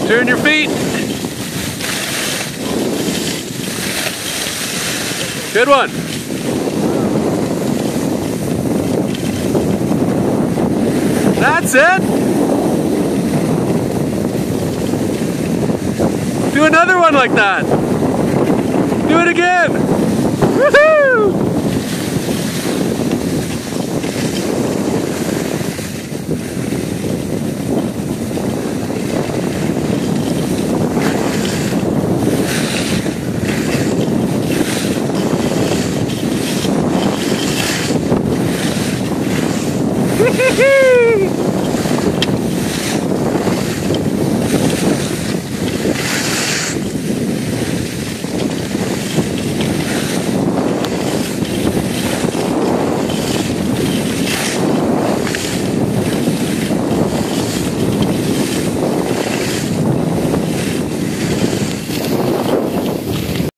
Turn your feet. Good one. That's it. Do another one like that. Do it again. Woohoo! Hee hee hee!